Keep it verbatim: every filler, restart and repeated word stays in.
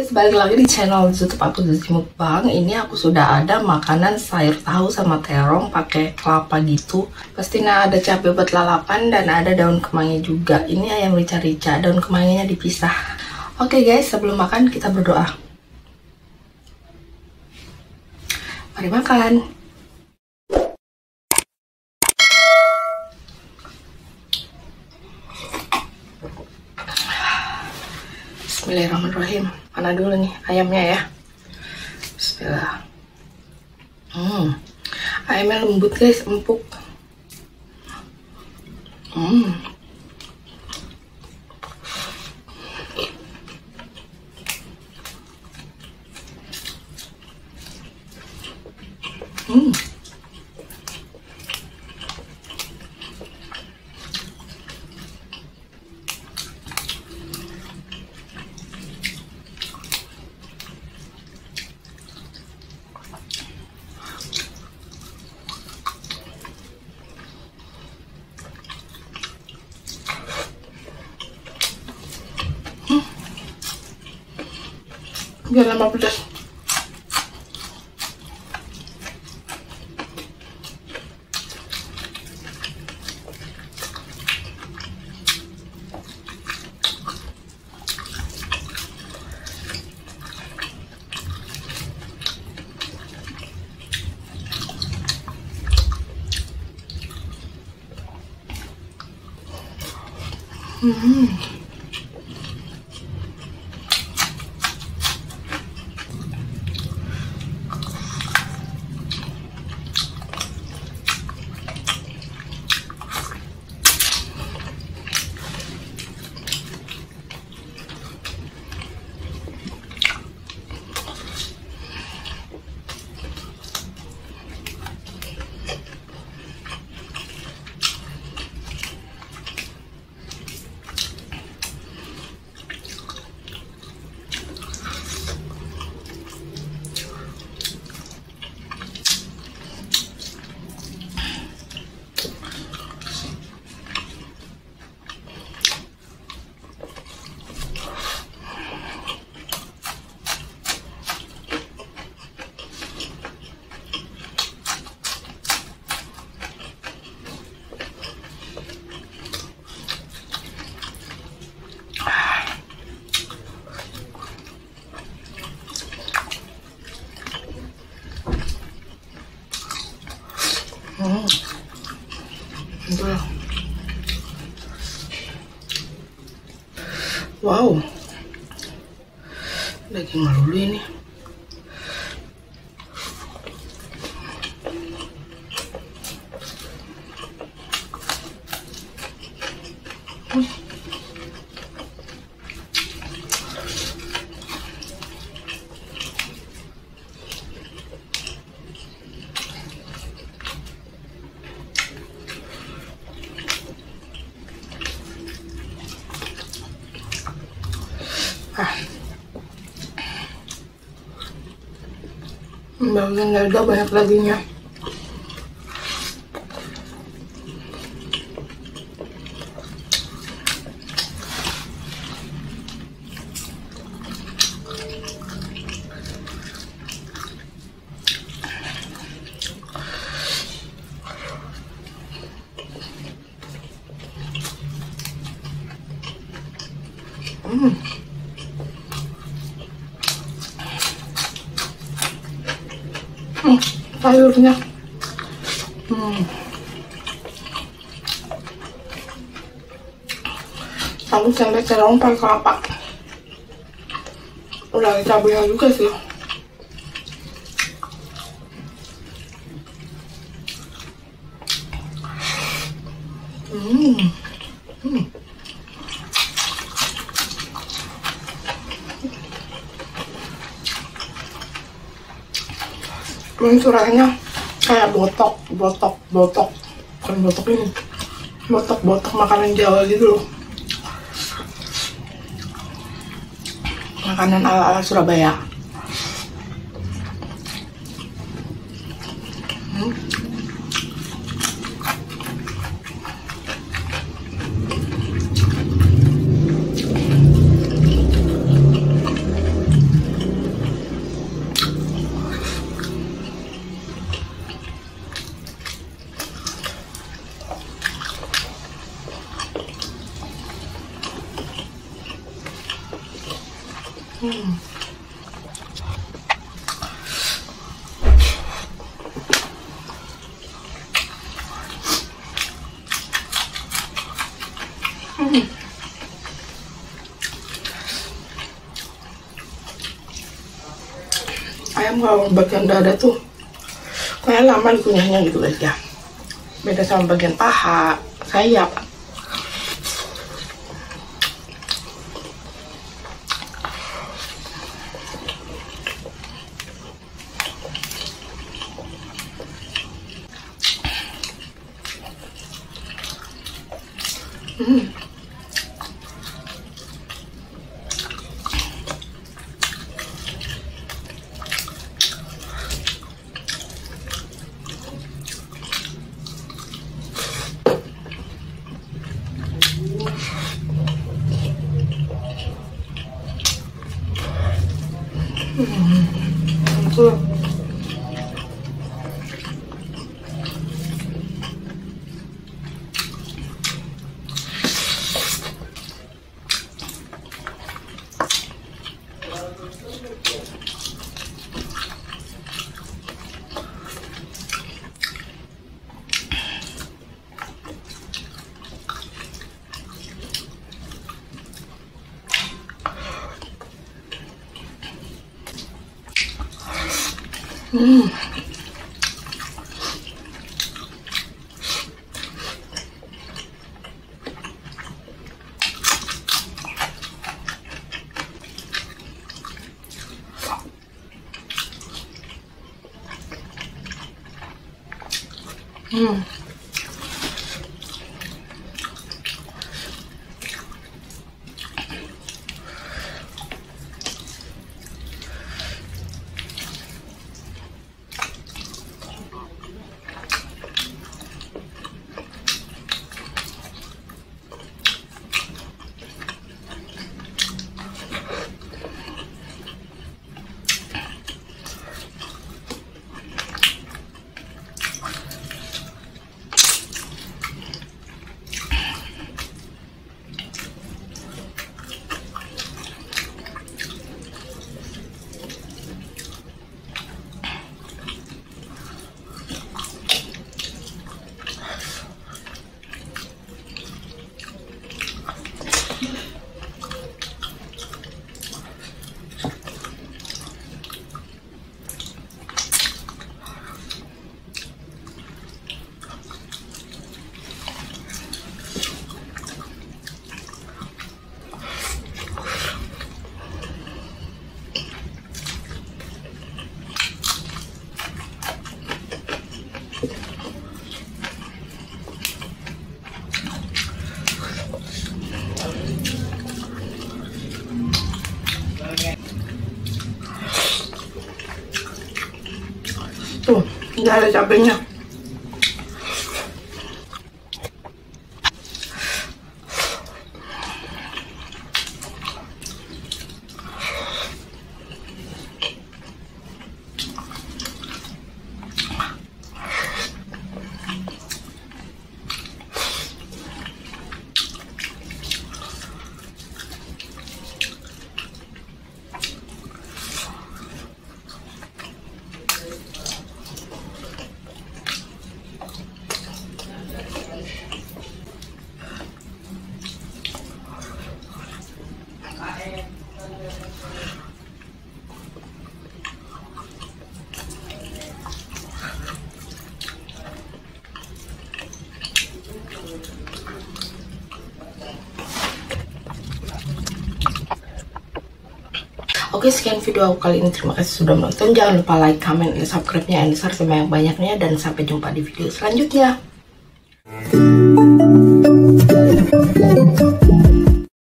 guys, balik lagi di channel YouTube aku Zuzi Mukbang. Ini aku sudah ada makanan sayur tahu sama terong pakai kelapa gitu. Pastinya ada cabai buat lalapan dan ada daun kemangi juga. Ini ayam rica-rica, daun kemanginya dipisah. Oke guys, sebelum makan kita berdoa. Mari makan. Bismillahirrahmanirrahim. Mana dulu nih ayamnya ya. Bismillah. Hmm. Ayamnya lembut guys, empuk. Hmm. Hmm. Biar lama pedas. Hmm. Hmm. Wow, daging melulu ini. Hmm. Ah. Bagian dada banyak dagingnya. Hmm. Hmm, sayurnya. Hmm. Aku sampai terong pakai kelapa. Udah ada cabenya juga sih. Hmm. Hmm. Ini curahnya kayak botok, botok, botok, bukan botok ini, botok, botok makanan Jawa gitu loh, makanan ala ala Surabaya. Hmm. Hmm. Hmm. Ayam kalau bagian dada tuh kayak lama dikunyahnya gitu guys ya. Beda sama bagian paha, sayap. Hmm. Hmm. Hmm. Hmm. Tuh, udah ada cabenya. Oke, sekian video aku kali ini. Terima kasih sudah menonton. Jangan lupa like, comment, dan subscribe-nya, and share sebanyak-banyaknya. Dan sampai jumpa di video selanjutnya.